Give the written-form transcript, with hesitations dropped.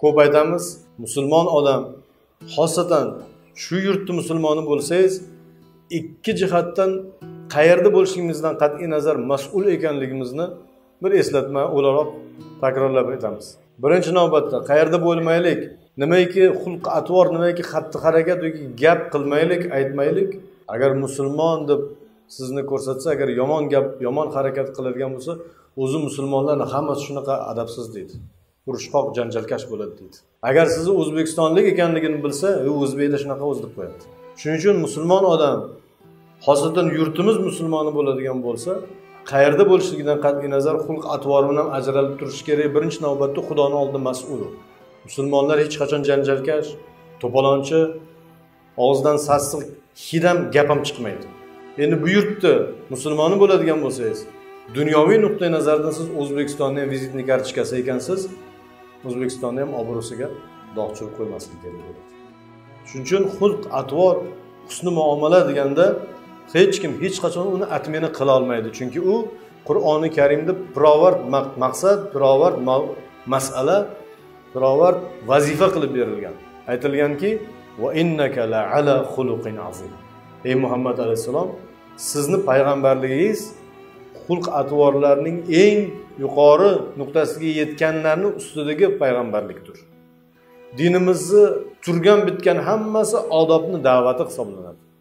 ko'p aytamiz, musulmon odam, xosatan shu yurtning musulmoni bo'lsangiz, ikki jihatdan qayerda bo'lishingizdan qat'iy nazar mas'ul ekanligimizni bir eslatma o'laroq takrorlab aytamiz. Birinchi navbatda qayerda bo'lmaylik, nimaiki xulq atvor, nimaiki xatti harakat yoki gap qilmaylik, aytmaylik. Agar musulmon deb sizni ko'rsatsa, agar yomon gap, yomon harakat qiladigan bo'lsa, o'zi musulmonlarning hammasi shunaqa adabsiz deydi. Urushqoq, janjalkash bo'ladi deydi. Agar sizni o'zbekistonlik ekanligini bilsa, o'zbeklar shunaqa o'z deb qo'yadi. Shuning uchun musulmon odam, xosatan yurtimiz musulmoni bo'ladigan bo'lsa, qayerda bo'lishligidan qat'iy nazar xulq atvori bilan ajralib turishi kerak. Birinchi navbatda Xudoning oldida mas'ul. Musulmonlar hech qachon janjalkash, to'polonchi, og'izdan sassiq hidam gap ham chiqmaydi. Endi bu yurtda musulmoni bo'ladigan bo'lsangiz, dunyoviy nuqtai nazardan siz O'zbekistonning vizitni kartochkasi ekansiz, O'zbekistonni ham obro'siga dog' tushirib qo'ymaslik kerak bo'ladi. Shuning uchun xulq atvor, husni muomala deganda hech kim hech qachon uni atmeni qila olmaydi. Chunki u Qur'oni Karimda pirovard maqsad, pirovard mas'ala, pirovard vazifa qilib berilgan. Aytilganki, va innaka la ala xuluqin azim. Ey Muhammad alayhisalom, sizni payg'ambarligingiz xulq atvorlarning eng yuqori nuqtasiga yetganlarning ustidagi payg'ambarlikdir. Dinimizni turgan bitgan hammasi odobni da'vati hisoblanadi.